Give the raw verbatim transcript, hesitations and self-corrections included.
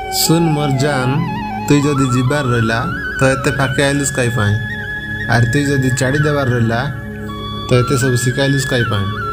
सुन मोर जान तुई जदि जीवार रहा तो एते फाके आइलुस कहीं आर तुई जदि चाड़ी देवार रहा तो एते सब शिखाइलुस कहीं